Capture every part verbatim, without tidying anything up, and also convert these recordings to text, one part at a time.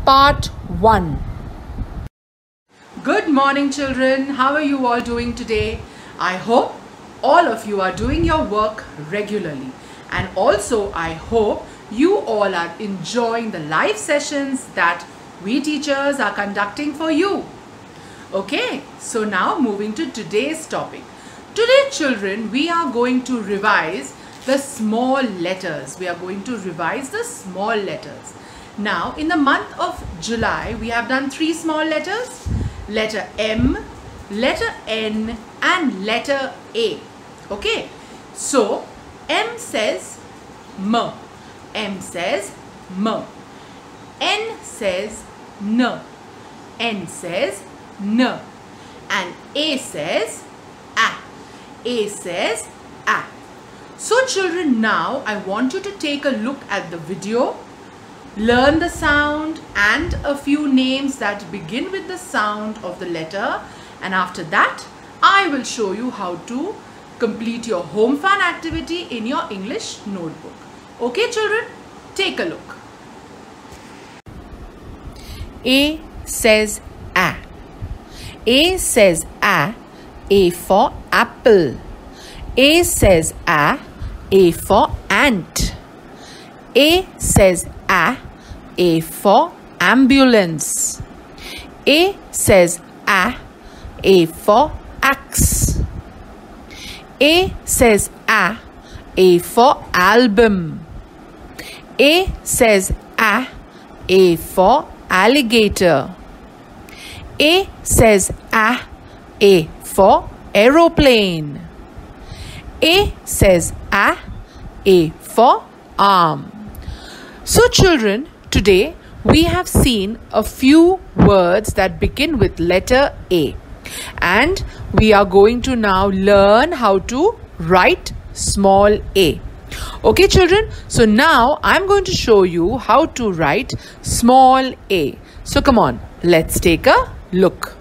Part one. Good morning, children. How are you all doing today? I hope all of you are doing your work regularly, and also I hope you all are enjoying the live sessions that we teachers are conducting for you. Okay, so now moving to today's topic. Today, children, we are going to revise the small letters. We are going to revise the small letters. Now, in the month of July, we have done three small letters. Letter M, letter N and letter A. Okay, so M says M, M says M, N says N, N says N, and A says A, A says A. So children, now I want you to take a look at the video, learn the sound and a few names that begin with the sound of the letter, and after that I will show you how to complete your home fun activity in your English notebook. Okay children, take a look. A says A. A says A. A for apple. A says A. A for ant. A says A. A for ambulance. A says A. A for axe. A says A. A for album. A says A. A for alligator. A says A. A for aeroplane. A says A. A for arm. So children, today we have seen a few words that begin with letter A, and we are going to now learn how to write small a. Okay children, so now I'm going to show you how to write small a. So come on, let's take a look.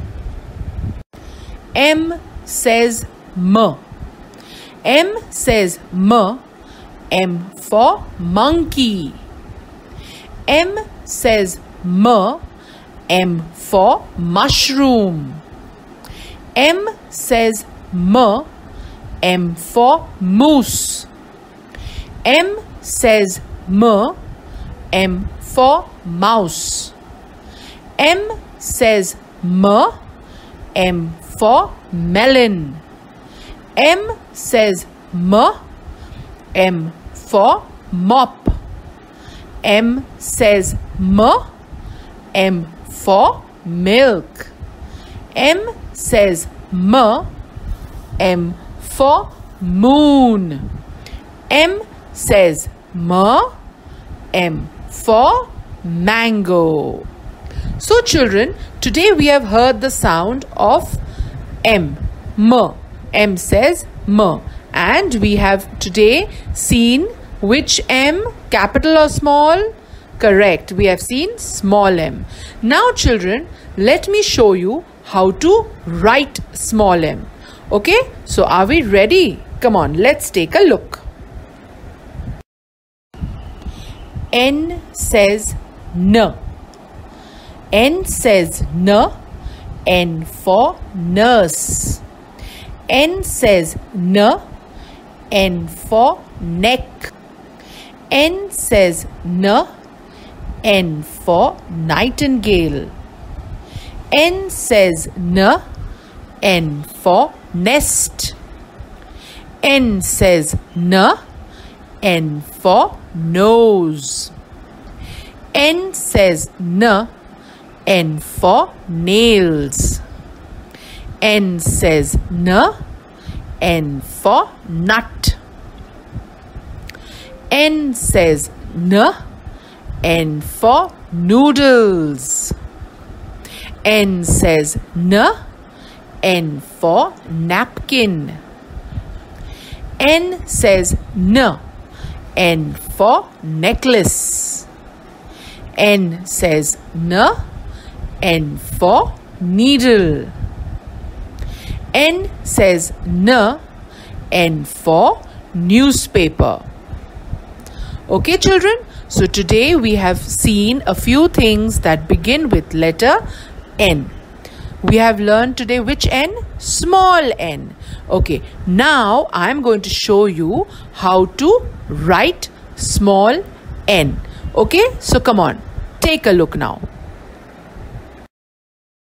M says M. M says M. M for monkey. M says M. M for mushroom. M says M. M for moose. M says M. M for mouse. M says M. M for melon. M says M. M for mop. M says M. M for milk. M says M. M for moon. M says M. M for mango. So children, today we have heard the sound of M. M. M says M. And we have today seen which M, capital or small? Correct, we have seen small m. Now children, let me show you how to write small m. Okay, so are we ready? Come on, let's take a look. N says N. N says N. N for nurse. N says N. N for neck. N says N. N for nightingale. N says N. N for nest. N says N. N for nose. N says N. N for nails. N says N. N for nut. N says N. N for noodles. N says N. N for napkin. N says N. N for necklace. N says N. N for needle. N says N. N for newspaper. Okay children, So today we have seen a few things that begin with letter N. We have learned today which N? Small n. Okay, now I am going to show you how to write small n. Okay, so come on, take a look now.